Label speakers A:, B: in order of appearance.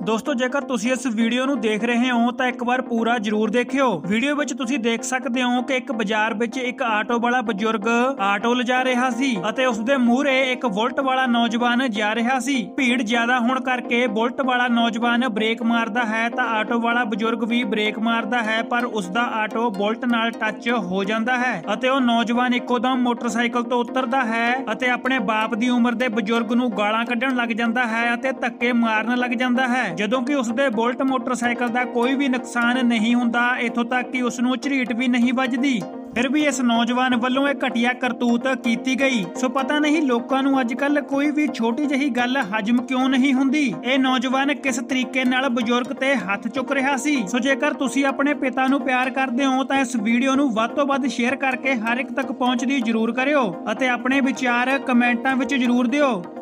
A: दोस्तों जेकर ਤੁਸੀਂ ਇਸ ਵੀਡੀਓ ਨੂੰ ਦੇਖ ਰਹੇ ਹੋ ਤਾਂ ਇੱਕ ਵਾਰ ਪੂਰਾ ਜ਼ਰੂਰ ਦੇਖਿਓ। ਵੀਡੀਓ ਵਿੱਚ ਤੁਸੀਂ ਦੇਖ ਸਕਦੇ ਹੋ ਕਿ ਇੱਕ ਬਾਜ਼ਾਰ ਵਿੱਚ ਇੱਕ ਆਟੋ ਵਾਲਾ ਬਜ਼ੁਰਗ ਆਟੋ ਲਿਜਾ ਰਿਹਾ ਸੀ ਅਤੇ ਉਸ ਦੇ ਮੂਹਰੇ ਇੱਕ ਬੁਲਟ ਵਾਲਾ ਨੌਜਵਾਨ ਜਾ ਰਿਹਾ ਸੀ। ਭੀੜ ਜ਼ਿਆਦਾ ਹੋਣ ਕਰਕੇ ਬੁਲਟ ਵਾਲਾ ਨੌਜਵਾਨ ਬ੍ਰੇਕ ਮਾਰਦਾ ਹੈ ਤਾਂ ਆਟੋ ਵਾਲਾ ਬਜ਼ੁਰਗ ਵੀ ਬ੍ਰੇਕ ਮਾਰਦਾ ਹੈ, ਪਰ ਉਸ ਦਾ ਆਟੋ ਬੁਲਟ ਨਾਲ ਟੱਚ ਹੋ ਜਾਂਦਾ ਹੈ ਅਤੇ ਉਹ ਨੌਜਵਾਨ ਇੱਕੋਦਮ ਮੋਟਰਸਾਈਕਲ ਤੋਂ ਉਤਰਦਾ ਹੈ ਅਤੇ ਆਪਣੇ ਬਾਪ ਦੀ ਉਮਰ ਦੇ ਬਜ਼ੁਰਗ ਨੂੰ ਗਾਲਾਂ ਕੱਢਣ ਲੱਗ ਜਾਂਦਾ ਹੈ ਅਤੇ ਧੱਕੇ ਮਾਰਨ ਲੱਗ ਜਾਂਦਾ ਹੈ। ਜਦੋਂ ਕਿ ਉਸਦੇ ਬੁਲਟ ਮੋਟਰਸਾਈਕਲ ਦਾ ਕੋਈ ਵੀ ਨੁਕਸਾਨ ਨਹੀਂ ਹੁੰਦਾ, ਇੱਥੋਂ ਤੱਕ ਕਿ ਉਸ ਨੂੰ ਝਰੀਟ ਵੀ ਨਹੀਂ ਵੱਜਦੀ। ਫਿਰ ਵੀ ਇਸ ਨੌਜਵਾਨ ਵੱਲੋਂ ਇਹ ਘਟੀਆ ਕਰਤੂਤ ਕੀਤੀ ਗਈ। ਸੋ ਪਤਾ ਨਹੀਂ ਲੋਕਾਂ ਨੂੰ ਅੱਜ ਕੱਲ ਕੋਈ ਵੀ ਛੋਟੀ ਜਿਹੀ ਗੱਲ ਹਜਮ ਕਿਉਂ ਨਹੀਂ ਹੁੰਦੀ। ਇਹ ਨੌਜਵਾਨ ਕਿਸ ਤਰੀਕੇ ਨਾਲ ਬਜ਼ੁਰਗ ਤੇ ਹੱਥ ਚੁੱਕ ਰਿਹਾ ਸੀ। ਸੋ ਜੇਕਰ ਤੁਸੀਂ ਆਪਣੇ ਪਿਤਾ ਨੂੰ ਪਿਆਰ ਕਰਦੇ ਹੋ ਤਾਂ ਇਸ ਵੀਡੀਓ ਨੂੰ ਵੱਧ ਤੋਂ ਵੱਧ ਸ਼ੇਅਰ ਕਰਕੇ ਹਰ ਇੱਕ ਤੱਕ ਪਹੁੰਚਦੀ ਜ਼ਰੂਰ ਕਰਿਓ ਅਤੇ ਆਪਣੇ ਵਿਚਾਰ ਕਮੈਂਟਾਂ ਵਿੱਚ ਜ਼ਰੂਰ ਦਿਓ।